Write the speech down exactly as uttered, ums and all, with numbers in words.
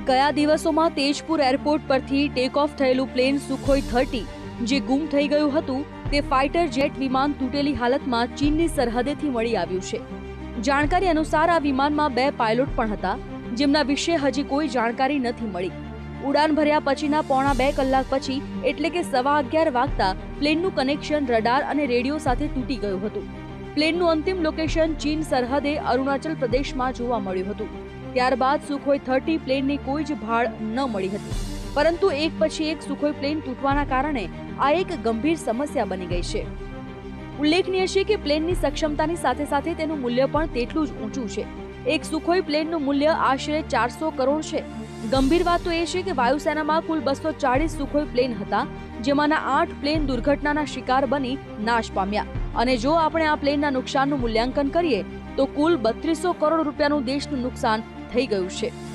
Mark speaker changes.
Speaker 1: ગયા દિવસોમાં તેજપુર એરપોર્ટ પરથી ટેક ઓફ થયેલું પ્લેન સુખોઈ થર્ટી જે ગુમ થઈ ગયું હતું તે ફાઇટર જેટ વિમાન તૂટેલી હાલતમાં ચીનની સરહદેથી મળી આવ્યું છે। જાણકારી અનુસાર આ વિમાનમાં બે પાયલોટ પણ હતા, જેમના વિશે હજી કોઈ જાણકારી નથી મળી। ઉડાન ભર્યા પછીના પોણા બે કલાક પછી એટલે કે સવા અગિયાર વાગતા પ્લેનનું કનેક્શન રડાર અને રેડિયો સાથે તૂટી ગયું હતું। પ્લેનનું અંતિમ લોકેશન ચીન સરહદે અરુણાચલ પ્રદેશમાં જોવા મળ્યું હતું। ત્યારબાદ સુખોઈ થર્ટી પ્લેનની કોઈ જ ભાળ ન મળી હતી, પરંતુ એક પછી એક સુખોઈ પ્લેન તૂટવાના કારણે આ એક ગંભીર સમસ્યા બની ગઈ છે। ઉલ્લેખનીય છે કે પ્લેનની સક્ષમતાની સાથે સાથે તેનું મૂલ્ય પણ તેટલું જ ઊંચું છે। એક સુખોઈ પ્લેનનું મૂલ્ય આશરે ચારસો કરોડ છે। ગંભીર વાત તો એ છે કે વાયુસેનામાં કુલ બસો ચાળીસ સુખોઈ પ્લેન હતા, જેમાંના આઠ પ્લેન દુર્ઘટનાના શિકાર બની નાશ પામ્યા, અને જો આપણે આ પ્લેનના નુકસાનનું મૂલ્યાંકન કરીએ તો કુલ બત્રીસો કરોડ રૂપિયાનું દેશનું નુકસાન થઈ ગયું છે।